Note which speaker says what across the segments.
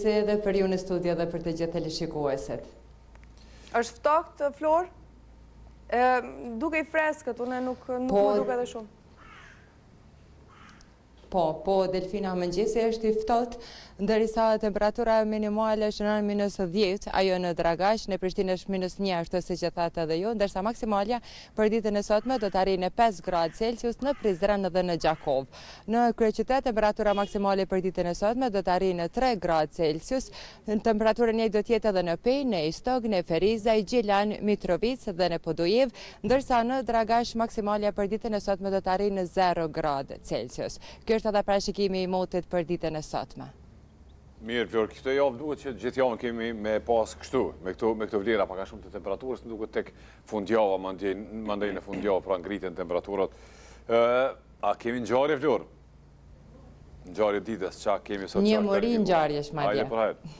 Speaker 1: përgjithsi edhe për ju në studio dhe për të gjithë teleshikuesit.
Speaker 2: Është ftohtë, Flor? Duke i freskët, unë nuk më duke edhe shumë.
Speaker 1: Po, Delfina, mëngjesi është i ftohtë, ndërsa temperatura minimale është në -10, ajo në Dragash, në Prishtinë është -1, ashtu si që thatë edhe ju, ndërsa maksimalja për ditën e sotme do të arrijë në 5 gradë Celsius në Prizren dhe në Gjakov. Në kryeqytet temperatura maksimale për ditën e sotme do të arrijë në 3 gradë Celsius. Temperatura njëjtë do të jetë edhe në Pej, në Istog, në Ferizaj, Gjilan, Mitrovic dhe në Podujev, ndërsa në Dragash maksimalja për ditën e sotme do të arrijë në 0 gradë Celsius. Kjo është edhe parashikimi i motit për ditën e sotme.
Speaker 3: Mirë, Flor, këtë javë duhet që gjithë javën kemi me pas kështu, me këto vlera paka shumë të temperaturës, në duket tek fundjava, mandej në fundjava, pra ngritën temperaturat. A kemi ngjarje, Flor? Ngjarje ditës, qa kemi sot?
Speaker 1: Një mori ngjarjesh, madje.
Speaker 3: Hajde për hajde.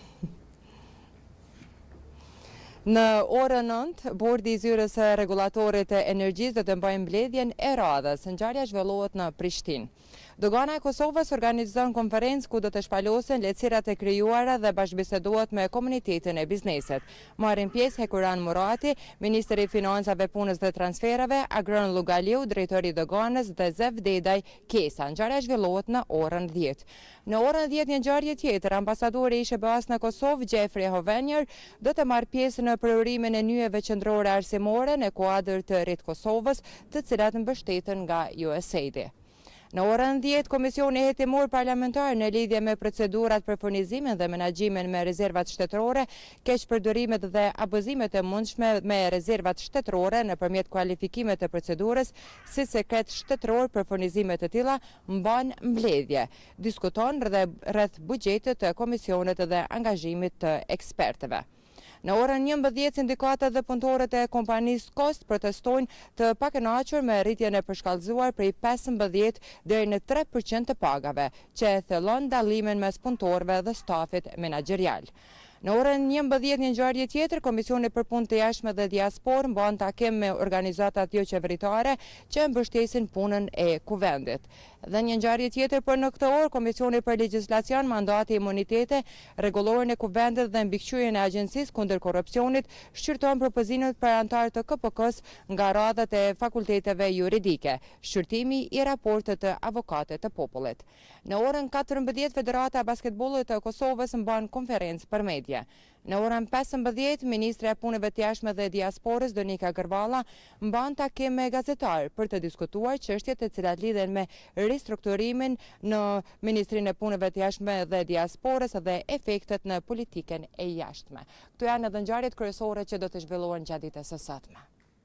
Speaker 1: Në orën 9, Bordi i Zyrës së Regulatorit të Energjisë do të mbajë mbledhjen e radhës. Ngjarja zhvillohet në Prishtinë. Dogana e Kosovës organizon konferencë ku do të shpalosen lehtësirat e krijuara dhe bashkëbisedohet me komunitetin e biznesit. Marrin pjesë Hekuran Murati, Ministri i Financave, Punës dhe Transferave, Agron Lugaliu, Drejtori i Doganës dhe Zev Dedaj Kesa. Ngjarja zhvillohet në orën 10. Në orën 10 një ngjarje tjetër, ambasadori i SBA-s në Kosovë, Jeffrey Hovenier, do të marrë pjesë në përurimin e nyjeve qendrore arsimore në kuadër të rit Kosovës, të cilat mbështeten nga USAID. Në orën 10, Komisioni Hetimor Parlamentar në lidhje me procedurat për furnizimin dhe menaxhimin me rezervat shtetërore, keqpërdorimet dhe abuzimet e mundshme me rezervat shtetërore nëpërmjet kualifikimit të procedurës si sekret shtetëror për furnizime të tilla mban mbledhje. Diskuton rreth buxhetit të komisionit dhe angazhimit të ekspertëve. Në orën 11, sindikatët dhe punëtorët e kompanisë Kost protestojnë të pakënaqur me rritjen e përshkallëzuar prej 15 deri në 3% të pagave, që thellon dallimin mes punëtorëve dhe stafit menaxherial. Në orën 11 një ngjarje tjetër, Komisioni për Punë të Jashtme dhe Diasporë mban takim me organizatat jo qeveritare që mbështesin punën e kuvendit. Dhe një ngjarje tjetër për në këtë orë, Komisioni për Legjislacion, Mandati, Imunitete, Rregullorin e kuvendit dhe mbikëqyrjen e Agjencisë kundër korrupsionit shqyrton propozimet për anëtar të KPK-s nga radhat e fakulteteve juridike, shqyrtimi i raportet të avokatit të popullit. Në orën 14, Federata e Basketbollit të Kosovës mban konferencë për media. Në orën 15, Ministre e Punëve të Jashtme dhe Diasporës Donika Gërvalla mban takim me gazetarë për të diskutuar çështjet e cilat lidhen me ristrukturimin në Ministrinë e Punëve të Jashtme dhe Diasporës dhe efektet në politikën e jashtme. Këto janë edhe ngjarjet kryesore që do të zhvillohen gjatë ditës së sotme.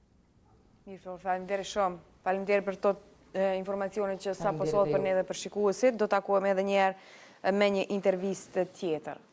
Speaker 2: Mirë, faleminderit shumë. Faleminderit për to informacionet që sapo solli për ne dhe për shikuesit. Do takohemi edhe një herë me një intervistë tjetër.